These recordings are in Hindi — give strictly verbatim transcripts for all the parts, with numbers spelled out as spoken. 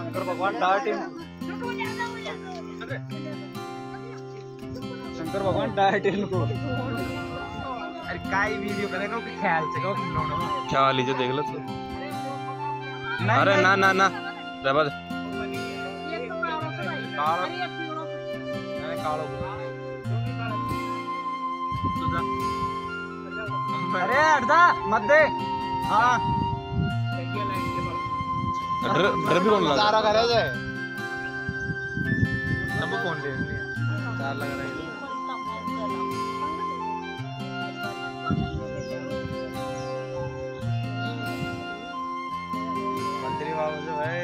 शंकर भगवान डार्ट शंकर भगवान डार्ट इनको अरे काय वीडियो करेगा कि ख्याल से को खिलौना क्या लीजिए देख लो तो अरे ना ना ना जबरद कालो अरे कालो अरे अर्धा मत दे हाँ डर डर भी कौन लगा सारा करे जाए सब कौन ले चार लग रहा है मंत्री बाबू जो भाई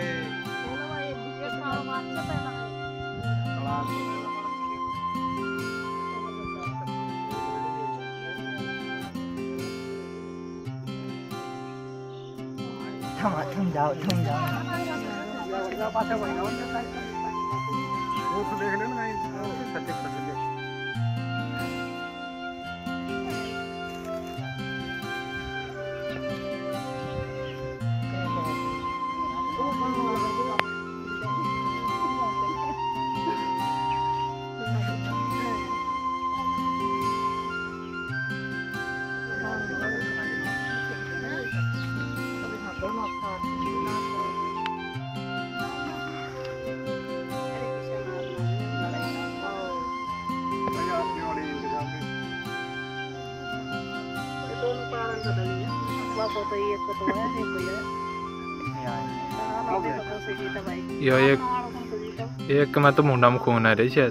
थम थम जाओ थम जाओ पास है वो तो देख लेना सत्य सत्य यो एक एक मैं तो मुंडा में खून आ रही शायद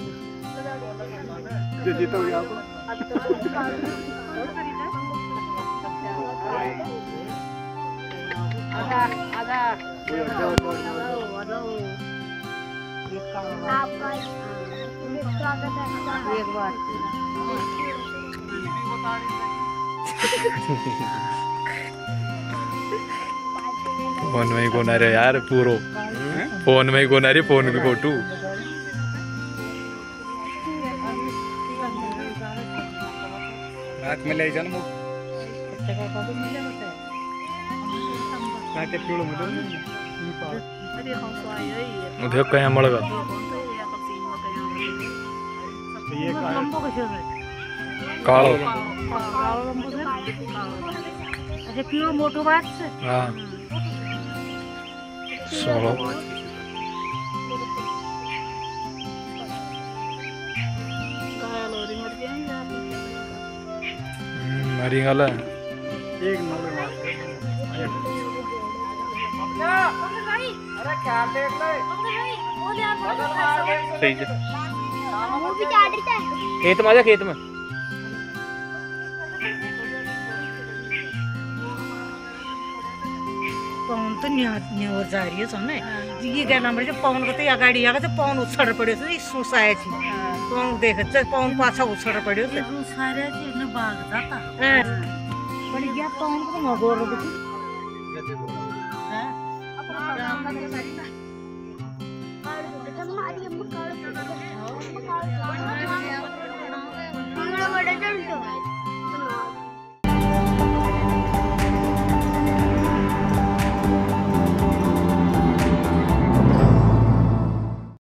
जीता हुआ आधा आधा आपका एक बार फोन में ही कौन आ रहा यार पूरो फोन में ही कौन आ रही फोन की फोटो रात में ले जाना उधर कहीं मड़गा कालो अच्छा पियो मोटो बात से हाँ सोलो मरी गला एक नंबर अरे क्या देख ले सही है खेत में आजा खेत में पवन तो न्यावर जा रही है सुनने ये क्या नाम है पवन को तो अगाडि आएको थियो पवन उछाड पड्यो थियो सुसाए छि पवन देख पवन पाछा उछाड पड्यो थियो सुसारे छि न भाग जाता पनि या पवन को मगोर को हैं अपना